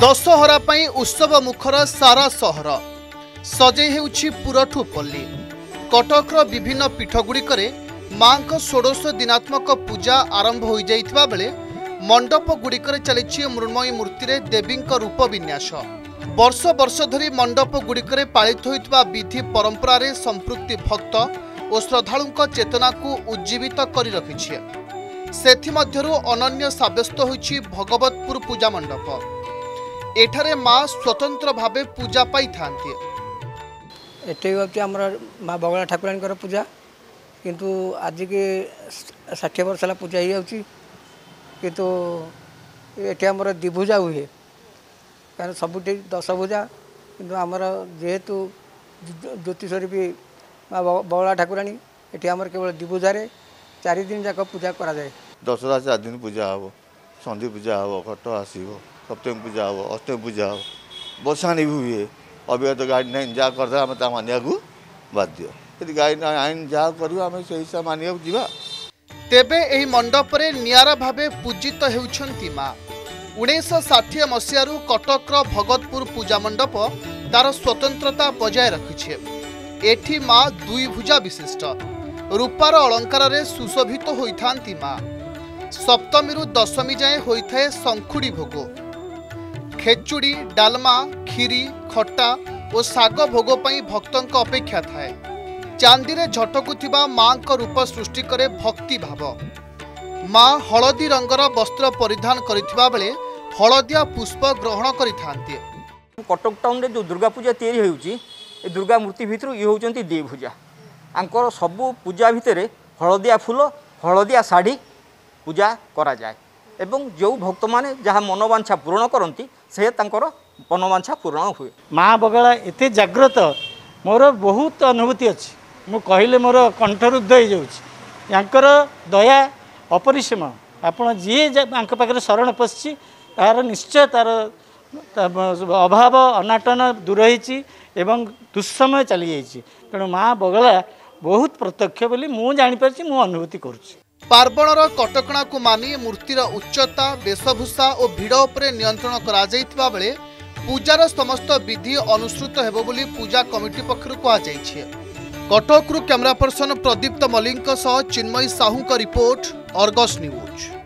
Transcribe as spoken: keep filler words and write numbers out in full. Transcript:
दशहरा पई उत्सव मुखर सारा सहर सजै हेउछि पुरठु पल्ली। कटकर विभिन्न पीठगुड़िक माँ षोडश दिनात्मक पूजा आरंभ हो जाइथिबा बेले मंडप गुड़िक चली मृण्मयी मूर्ति देवी रूप विन्यास। वर्ष वर्ष धरी मंडप गुड़िक पालित होइथिबा विधि परंपरा रे संपृक्ति भक्त और श्रद्धालुंक चेतना को उज्जीवित करि रखिछि। सेथिमध्यरु अनन्य साब्यस्त होइछि भगवतपुर पूजा मंडप। एठारे माँ स्वतंत्र भावे पूजा पाई थांती। एटे होछि हमर माँ बगला ठाकुरानी पूजा, किंतु आज के साठ वर्ष है पूजा ही होछि, किंतु एटे हमर दिभुजा हुए कारण सबुठी दश भुजा, किंतु हमर जेहेतु ज्योतिषरी भी माँ बगला ठाकुरानी एटे हमर केवल दिभुजारे चार दिन जाक पूजा करा जाए। दशहरा चार दिन पूजा हम, संधि पूजा हम, घट आसो, सप्तमी पूजा हम, अष्टमी पूजा हम, बसाणी भी हुए। अभी तो गाड़ी नहीं जहाँ करते आम ता मानिया बाध्य, यदि गाड़ी आईन जहाँ कर से हिसाब मानिया जा। तेबे एही मंडप रे नियारा भावे पूजित हेउछंती माँ। उन्नीस षाठी मसीहारू कटकर भगतपुर पूजा मंडप तार स्वतंत्रता बजाय रखिछे। एठी माँ दुई भुजा विशिष्ट रूपार अलंकार रे सुशोभित तो होइथांती माँ। सप्तमी रु दशमी जाए होइथाए संखुड़ी भोग, खेचुड़ी, डालमा, खीरी, खट्टा और साग भोग पई भक्तों अपेक्षा थाए। चांदी रे झटकुथिबा माँ का रूप सृष्टि करे भक्ति भाव। माँ हलदी रंगर वस्त्र परिधान करिथिबा बेले हलदिया पुष्प ग्रहण करिथांती। कटक टाउन रे जो दुर्गा पूजा तैयारी होउची, ए दुर्गा मूर्ति भितर ये होउचंती देव पूजा। आंकर सबु पूजा भितर हलदिया फूल, हलदिया शाढ़ी पूजा करा जाए एवं जो भक्त माने जहाँ मनोवांछा पूर्ण करती से तांकर मनोवांछा पूर्ण हुए। माँ बगला एते जाग्रत मोर बहुत अनुभूति अच्छी। मु कहले मोर कंठरुद्ध हो जाकर दया अपरिसीम। आपण जी पाखे शरण पशि तार निश्चय तार अभाव अनाटन दूर होती एवं दुस्समय चली जाइए। तेणु माँ बगला बहुत प्रत्यक्ष बोली मु जानीपारी, मु अनुभूति करुच्ची। पार्वणर कटकणा को मानि मूर्तिर उच्चता, वेशभूषा और भिड़ उपरे नियंत्रण करा जाइथिबा बेले पूजार समस्त विधि अनुसृत हेबो बोली पूजा कमिटी पक्षरु कहा जाइछे। कटकरु कैमरा पर्सन प्रदीप्त मलिक सह चिन्मयी साहू का रिपोर्ट, अर्गस न्यूज।